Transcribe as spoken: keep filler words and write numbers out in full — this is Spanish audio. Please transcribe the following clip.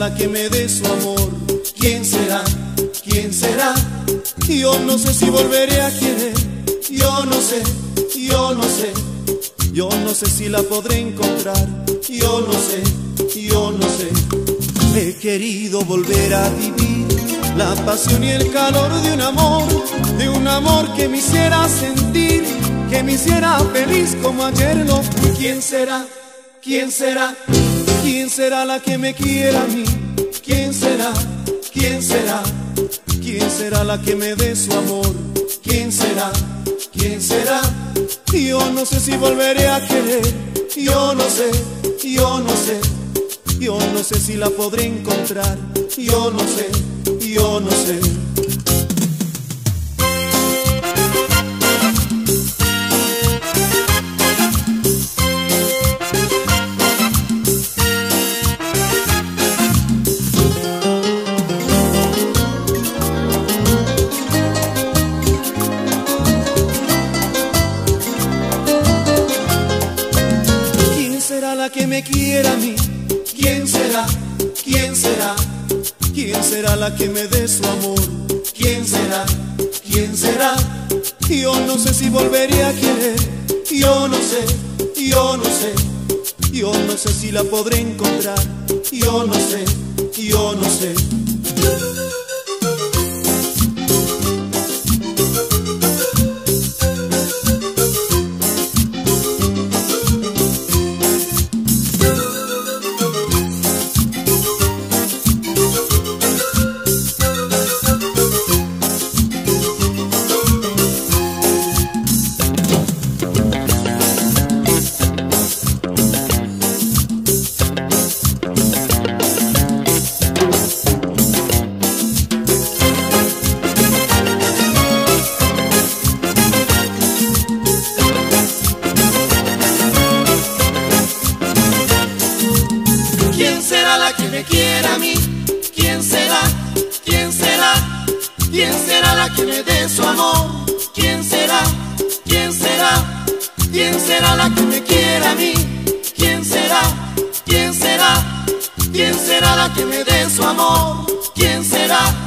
la que me dé su amor? ¿Quién será? ¿Quién será? Yo no sé si volveré a querer. Yo no sé, yo no sé. Yo no sé si la podré encontrar. Yo no sé, yo no sé. He querido volver a vivir la pasión y el calor de un amor, de un amor que me hiciera sentir, que me hiciera feliz como ayer lo fui. ¿Quién será? ¿Quién será? ¿Quién será la que me quiera a mí? ¿Quién será? ¿Quién será? ¿Quién será la que me dé su amor? ¿Quién será? ¿Quién será? Yo no sé si volveré a querer. Yo no sé, yo no sé. Yo no sé si la podré encontrar. Yo no sé, yo no sé. ¿Quién será la que me quiera a mí? ¿Quién será? ¿Quién será? ¿Quién será la que me dé su amor? ¿Quién será? ¿Quién será? Yo no sé si volveré a querer. Yo no sé, yo no sé. Yo no sé si la podré encontrar. Yo no sé, yo no sé. ¿Quién será la que me quiera a mí? ¿Quién será? ¿Quién será? ¿Quién será la que me dé su amor? ¿Quién será? ¿Quién será? ¿Quién será la que me quiera a mí? ¿Quién será? ¿Quién será? ¿Quién será la que me dé su amor? ¿Quién será?